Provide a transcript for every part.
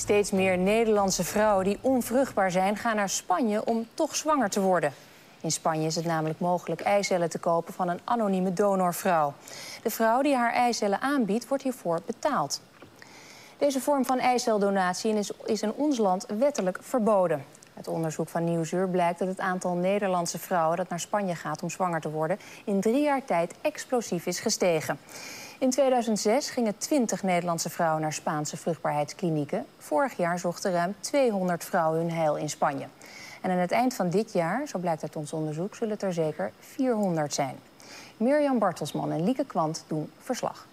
Steeds meer Nederlandse vrouwen die onvruchtbaar zijn, gaan naar Spanje om toch zwanger te worden. In Spanje is het namelijk mogelijk eicellen te kopen van een anonieme donorvrouw. De vrouw die haar eicellen aanbiedt, wordt hiervoor betaald. Deze vorm van eiceldonatie is in ons land wettelijk verboden. Uit onderzoek van Nieuwsuur blijkt dat het aantal Nederlandse vrouwen dat naar Spanje gaat om zwanger te worden in 3 jaar tijd explosief is gestegen. In 2006 gingen 20 Nederlandse vrouwen naar Spaanse vruchtbaarheidsklinieken. Vorig jaar zochten ruim 200 vrouwen hun heil in Spanje. En aan het eind van dit jaar, zo blijkt uit ons onderzoek, zullen het er zeker 400 zijn. Mirjam Bartelsman en Lieke Kwant doen verslag.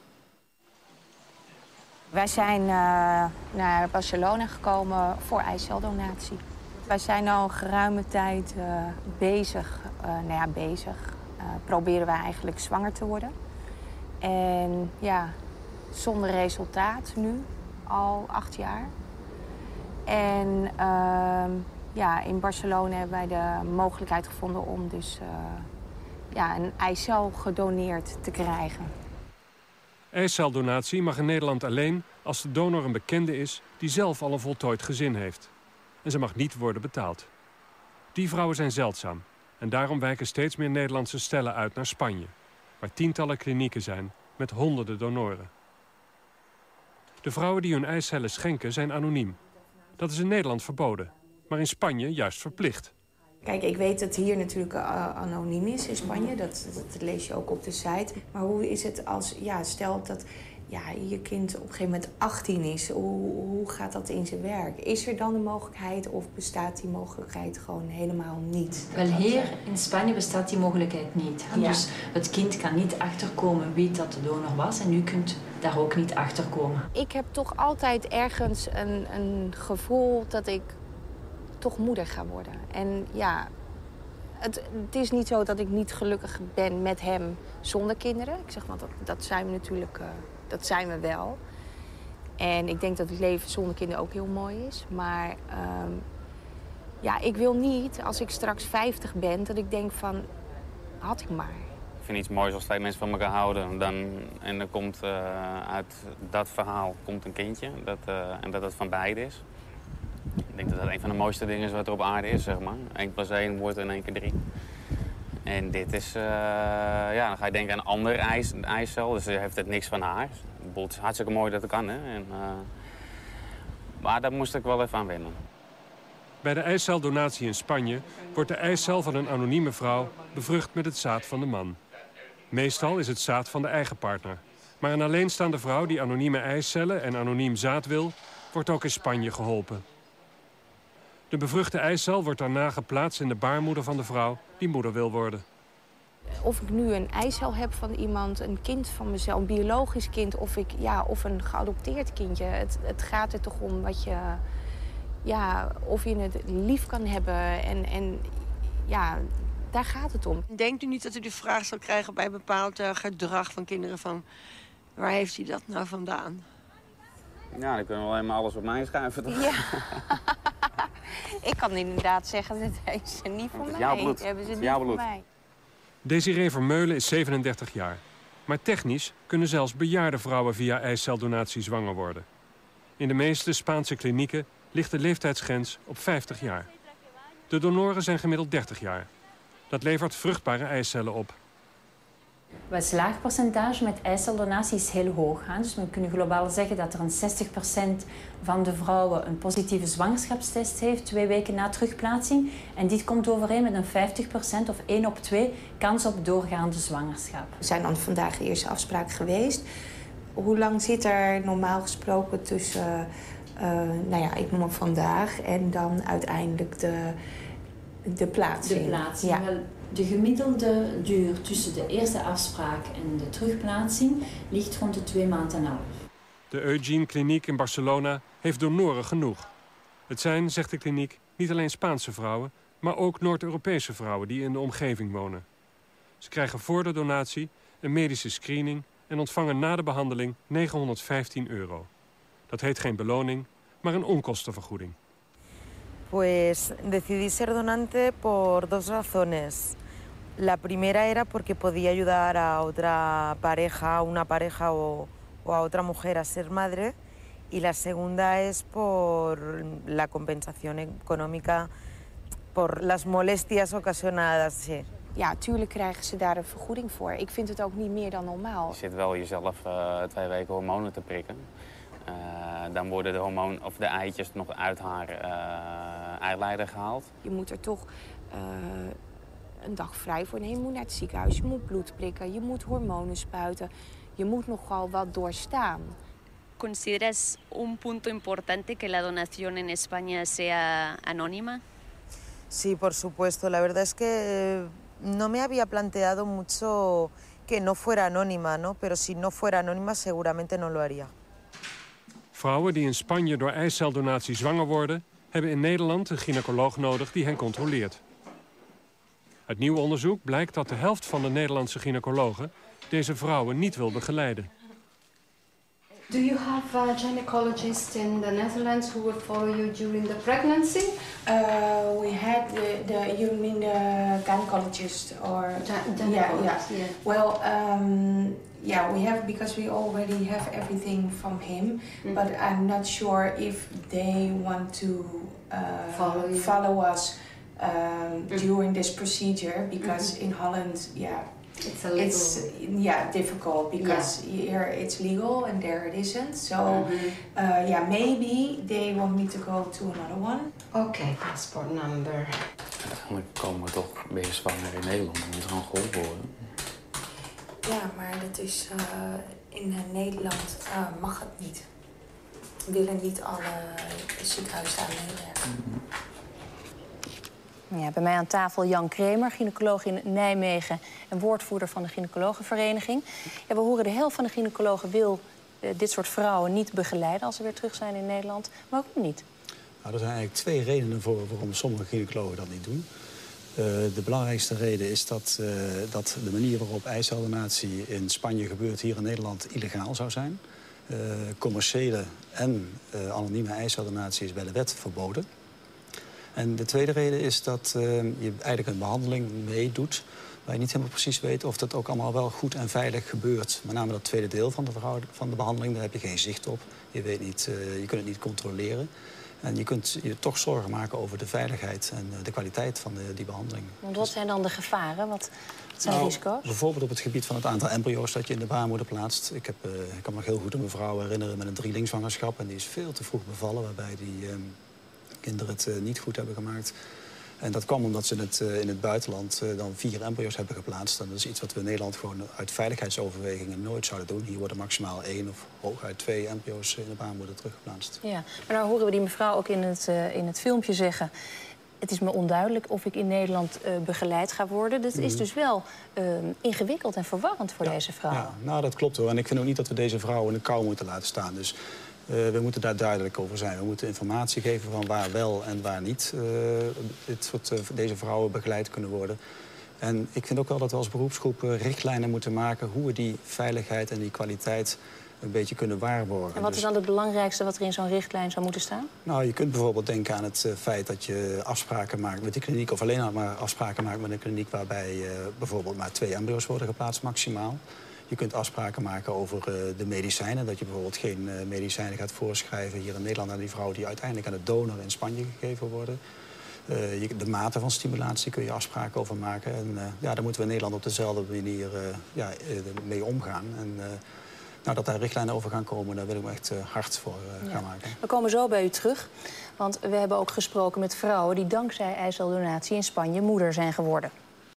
Wij zijn naar Barcelona gekomen voor eiceldonatie. Wij zijn al een geruime tijd bezig. Proberen wij eigenlijk zwanger te worden. En ja, zonder resultaat nu, al 8 jaar. En in Barcelona hebben wij de mogelijkheid gevonden om dus een eicel gedoneerd te krijgen. Eiceldonatie mag in Nederland alleen als de donor een bekende is die zelf al een voltooid gezin heeft. En ze mag niet worden betaald. Die vrouwen zijn zeldzaam en daarom wijken steeds meer Nederlandse stellen uit naar Spanje, waar tientallen klinieken zijn met honderden donoren. De vrouwen die hun eicellen schenken zijn anoniem. Dat is in Nederland verboden, maar in Spanje juist verplicht. Kijk, ik weet dat hier natuurlijk anoniem is in Spanje. Dat lees je ook op de site. Maar hoe is het als, stel dat je kind op een gegeven moment 18 is. Hoe gaat dat in zijn werk? Is er dan de mogelijkheid of bestaat die mogelijkheid gewoon helemaal niet? Wel, hier in Spanje bestaat die mogelijkheid niet. Ja. Dus het kind kan niet achterkomen wie dat de donor was en u kunt daar ook niet achterkomen. Ik heb toch altijd ergens een gevoel dat ik toch moeder ga worden. En ja, het is niet zo dat ik niet gelukkig ben met hem zonder kinderen. Ik zeg maar, dat zijn we natuurlijk, dat zijn we wel. En ik denk dat het leven zonder kinderen ook heel mooi is. Maar ik wil niet, als ik straks 50 ben, dat ik denk van, had ik maar. Ik vind iets moois als 2 mensen van elkaar houden. En er komt uit dat verhaal komt een kindje. En dat het van beide is. Ik denk dat dat een van de mooiste dingen is wat er op aarde is, zeg maar. 1 + 1 wordt in één keer 3. En dit is, dan ga je denken aan een andere eicel, dus heeft het niks van haar. Het is hartstikke mooi dat het kan, hè. Maar daar moest ik wel even aan wennen. Bij de eiceldonatie in Spanje wordt de eicel van een anonieme vrouw bevrucht met het zaad van de man. Meestal is het zaad van de eigen partner. Maar een alleenstaande vrouw die anonieme eicellen en anoniem zaad wil, wordt ook in Spanje geholpen. De bevruchte eicel wordt daarna geplaatst in de baarmoeder van de vrouw die moeder wil worden. Of ik nu een eicel heb van iemand, een kind van mezelf, een biologisch kind of een geadopteerd kindje. Het gaat er toch om wat je, of je het lief kan hebben en daar gaat het om. Denkt u niet dat u de vraag zal krijgen bij bepaald gedrag van kinderen van waar heeft hij dat nou vandaan? Ja, dan kunnen we alleen maar alles op mij schuiven, toch? Ja. Ik kan inderdaad zeggen, dat heeft ze niet van mij. Jouw bloed. Hebben ze niet jouw van bloed. mij. Desiree Vermeulen is 37 jaar. Maar technisch kunnen zelfs bejaarde vrouwen via eiceldonatie zwanger worden. In de meeste Spaanse klinieken ligt de leeftijdsgrens op 50 jaar. De donoren zijn gemiddeld 30 jaar. Dat levert vruchtbare eicellen op. Het slaagpercentage met eiceldonatie is heel hoog. Dus we kunnen globaal zeggen dat er een 60% van de vrouwen een positieve zwangerschapstest heeft 2 weken na terugplaatsing. En dit komt overeen met een 50% of 1 op 2 kans op doorgaande zwangerschap. We zijn dan vandaag de eerste afspraak geweest. Hoe lang zit er normaal gesproken tussen, ik noem het vandaag, en dan uiteindelijk de plaatsing? De plaatsing. Ja. Wel, de gemiddelde duur tussen de eerste afspraak en de terugplaatsing ligt rond de 2,5 maanden. De Eugene Kliniek in Barcelona heeft donoren genoeg. Het zijn, zegt de kliniek, niet alleen Spaanse vrouwen, maar ook Noord-Europese vrouwen die in de omgeving wonen. Ze krijgen voor de donatie een medische screening en ontvangen na de behandeling €915. Dat heet geen beloning, maar een onkostenvergoeding. Pues decidí ser donante por 2 razones. La primera era porque podía ayudar a otra pareja, una pareja o a otra mujer a ser madre. Y la segunda es por la compensación económica, por las molestias ocasionadas. Sí. Ja, tuurlijk krijgen ze daar een vergoeding voor. Ik vind het ook niet meer dan normaal. Je zit wel jezelf 2 weken hormonen te prikken. Dan worden de eitjes nog uit haar eileider gehaald. Je moet er toch een dag vrij voor nemen. Je moet naar het ziekenhuis, je moet bloed prikken, je moet hormonen spuiten. Je moet nogal wat doorstaan. ¿Consideras un punto importante que la donación en España sea anónima? Sí, por supuesto. La verdad es que no me había planteado mucho que no fuera anónima, ¿no? Pero si no fuera anónima seguramente no lo haría. Vrouwen die in Spanje door eiceldonatie zwanger worden, hebben in Nederland een gynaecoloog nodig die hen controleert. Uit nieuw onderzoek blijkt dat de helft van de Nederlandse gynaecologen deze vrouwen niet wil begeleiden. Do you have a gynecologist in the Netherlands who will follow you during the pregnancy? We had you mean the gynecologist or Gynecologist, yeah. Well, yeah, we have because we already have everything from him, but I'm not sure if they want to follow us during this procedure because in Holland, it's a little... difficult because here it's legal and there it isn't. So maybe they want me to go to another one. Okay, passport number. Dan ben je zwanger in Nederland, dan moet gewoon geholpen worden. Ja, maar dat is in Nederland mag het niet. Willen niet alle ziekenhuizen daar meewerken. Ja, bij mij aan tafel Jan Kremer, gynaecoloog in Nijmegen en woordvoerder van de gynaecologenvereniging. Ja, we horen de helft van de gynaecologen wil dit soort vrouwen niet begeleiden als ze weer terug zijn in Nederland. Maar ook niet. Nou, er zijn eigenlijk 2 redenen voor waarom sommige gynaecologen dat niet doen. De belangrijkste reden is dat de manier waarop eiceldonatie in Spanje gebeurt hier in Nederland illegaal zou zijn. Commerciële en anonieme eiceldonatie is bij de wet verboden. En de tweede reden is dat je eigenlijk een behandeling meedoet waar je niet helemaal precies weet of dat ook allemaal wel goed en veilig gebeurt. Met name dat tweede deel van de behandeling, daar heb je geen zicht op. Je weet niet, je kunt het niet controleren. En je kunt je toch zorgen maken over de veiligheid en de kwaliteit van die behandeling. Want wat zijn dan de gevaren? Wat zijn de risico's? Bijvoorbeeld op het gebied van het aantal embryo's dat je in de baarmoeder plaatst. Ik kan me nog heel goed een mevrouw herinneren met een drielingzwangerschap. En die is veel te vroeg bevallen, waarbij die kinderen het niet goed hebben gemaakt. En dat kwam omdat ze in het buitenland dan 4 embryo's hebben geplaatst. En dat is iets wat we in Nederland gewoon uit veiligheidsoverwegingen nooit zouden doen. Hier worden maximaal 1 of hooguit 2 embryo's in de baarmoeder teruggeplaatst. Ja, maar nou horen we die mevrouw ook in het filmpje zeggen: het is me onduidelijk of ik in Nederland begeleid ga worden. Dat is dus wel ingewikkeld en verwarrend voor deze vrouwen. Ja, nou dat klopt hoor. En ik vind ook niet dat we deze vrouwen in de kou moeten laten staan. Dus we moeten daar duidelijk over zijn. We moeten informatie geven van waar wel en waar niet deze vrouwen begeleid kunnen worden. En ik vind ook wel dat we als beroepsgroep richtlijnen moeten maken hoe we die veiligheid en die kwaliteit een beetje kunnen waarborgen. En wat is dan het belangrijkste wat er in zo'n richtlijn zou moeten staan? Nou, je kunt bijvoorbeeld denken aan het feit dat je afspraken maakt met die kliniek, of alleen maar afspraken maakt met een kliniek waarbij bijvoorbeeld maar 2 embryo's worden geplaatst maximaal. Je kunt afspraken maken over de medicijnen. Dat je bijvoorbeeld geen medicijnen gaat voorschrijven hier in Nederland aan die vrouwen die uiteindelijk aan de donor in Spanje gegeven worden. De mate van stimulatie kun je afspraken over maken. En daar moeten we in Nederland op dezelfde manier mee omgaan. En dat daar richtlijnen over gaan komen, daar wil ik me echt hard voor gaan maken. We komen zo bij u terug, want we hebben ook gesproken met vrouwen die dankzij eiceldonatie in Spanje moeder zijn geworden.